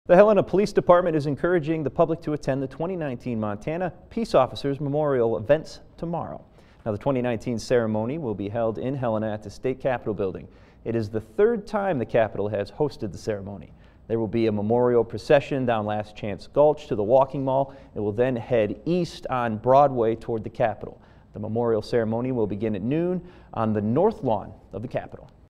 The Helena Police Department is encouraging the public to attend the 2019 Montana Peace Officers Memorial events tomorrow. Now, the 2019 ceremony will be held in Helena at the State Capitol building. It is the third time the Capitol has hosted the ceremony. There will be a memorial procession down Last Chance Gulch to the Walking Mall. It will then head east on Broadway toward the Capitol. The memorial ceremony will begin at noon on the north lawn of the Capitol.